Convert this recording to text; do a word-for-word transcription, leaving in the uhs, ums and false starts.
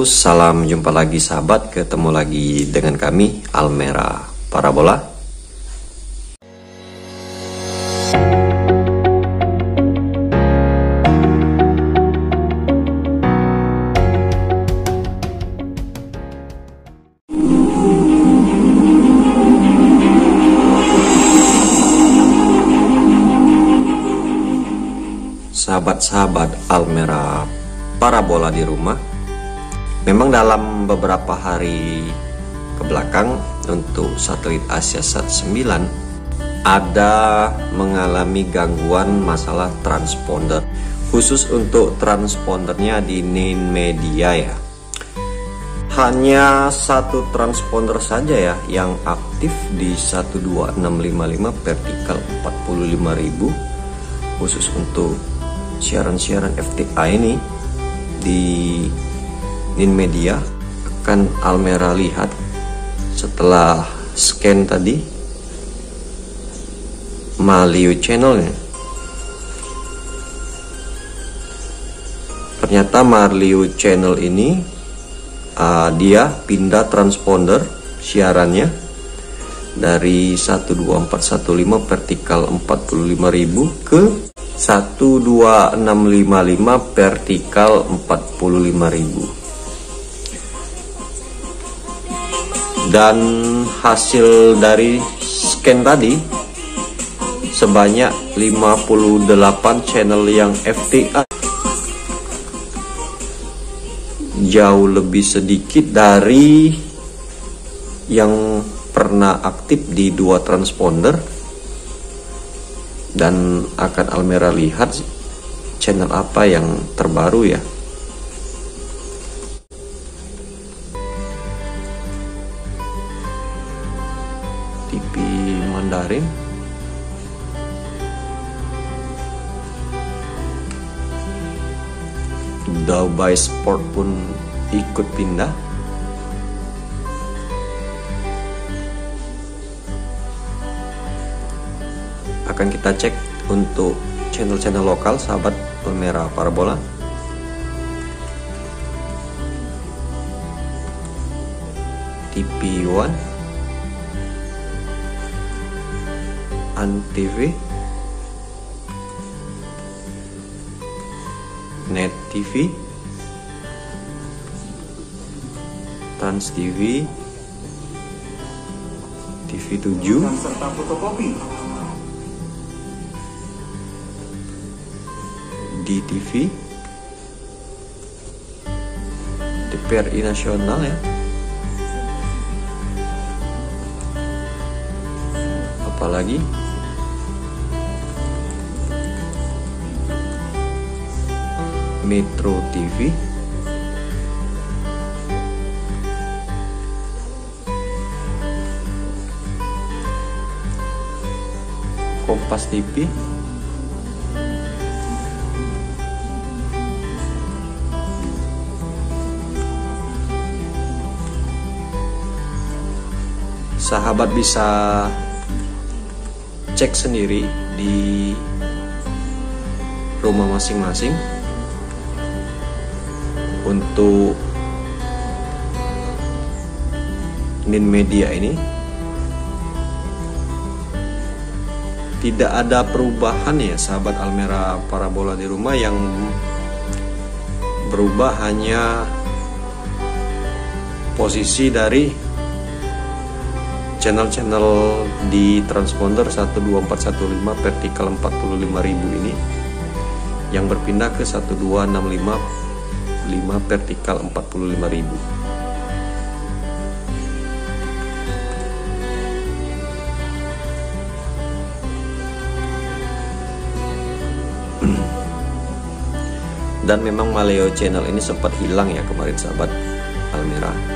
salam jumpa lagi sahabat, ketemu lagi dengan kami Almera Parabola. Sahabat-sahabat Almera Parabola di rumah, memang dalam beberapa hari ke belakang untuk satelit AsiaSat sembilan ada mengalami gangguan masalah transponder, khusus untuk transpondernya di Ninmedia ya. Hanya satu transponder saja ya yang aktif di satu dua enam lima lima vertikal empat puluh lima ribu, khusus untuk siaran-siaran F T A ini di Ninmedia. Akan Almera lihat setelah scan tadi Maliu channelnya, ternyata Maliu channel ini uh, dia pindah transponder siarannya dari satu dua empat satu lima vertikal empat puluh lima ribu ke satu dua enam lima lima vertikal empat puluh lima ribu. Dan hasil dari scan tadi sebanyak lima puluh delapan channel yang F T A, jauh lebih sedikit dari yang pernah aktif di dua transponder. Dan akan Almera lihat channel apa yang terbaru ya. T V Mandarin, Dubai Sport pun ikut pindah. Akan kita cek untuk channel-channel lokal sahabat Almera Parabola. T V One, Antv, Net T V, Trans T V, T V tujuh, serta fotokopi, D T V, T V R I nasional ya. Apalagi Metro T V, Kompas T V, sahabat bisa cek sendiri di rumah masing-masing untuk Ninmedia ini. Tidak ada perubahan ya sahabat Almera Parabola di rumah, yang berubah hanya posisi dari channel-channel di transponder satu dua empat satu lima vertikal empat puluh lima ribu ini yang berpindah ke satu dua enam lima lima vertikal empat puluh lima ribu. Dan memang Maliu channel ini sempat hilang ya kemarin sahabat Almera.